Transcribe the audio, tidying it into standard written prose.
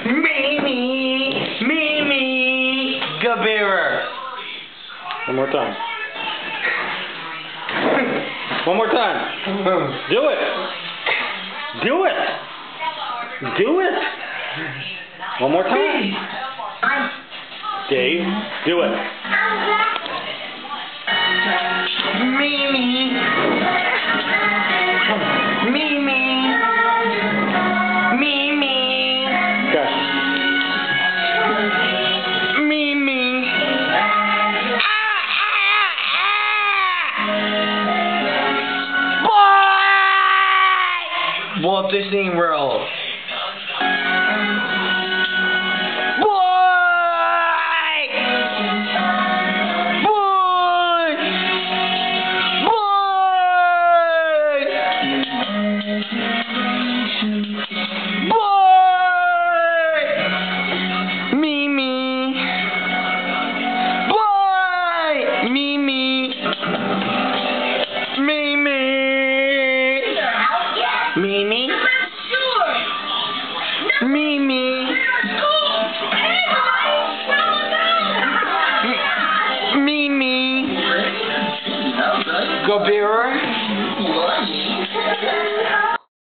Mimi, Mimi, Gabera. One more time. One more time. Do it. Do it. Do it. One more time. Dave, do it. Mimi. Mimi. Mimi. Okay. Mimi. Boy! Walt Disney World. Mimi? I'm not sure. No. Mimi? Mimi? Gabera?